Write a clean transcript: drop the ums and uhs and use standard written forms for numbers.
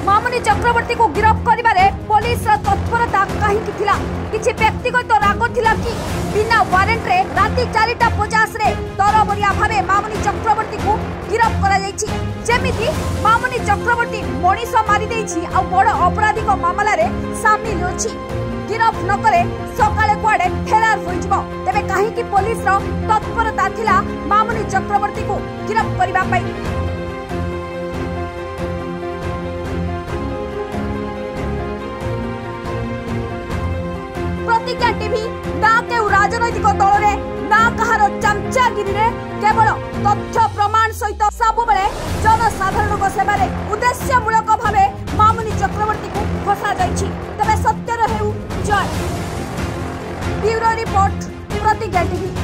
मामुनी चक्रवर्ती को गिरफ्त करिबारे पुलिस तत्परता कहीं किसी व्यक्तिगत राग थिला कि बिना वारेंट रे राति 4:50 रे तरबरिया भावे मामुनी चक्रवर्ती को गिरफ्त करा जायछि। जेमिति मामुनी चक्रवर्ती मनीष मारी देछि आ बड़ अपराधिक मामला रे शामिल अछि। गिरफ्त न करे सकाळे कुआडे फेरार होइजबो। तेबे काहे कि पुलिस रो तत्परता थिला मामुनी चक्रवर्ती को गिरफ्त करिबा पई। प्रतिज्ञा टीवी ना के राजनैतिक दल रे ना कहार चमचागिरी रे केवल तथ्य प्रमाण सहित सब बेले जनसाधारण सेवा उद्देश्यमूलक भावे मामुनी चक्रवर्ती को फसा जाइछि। तबे सत्यर हेउ जय। Bureau report Pratigya TV.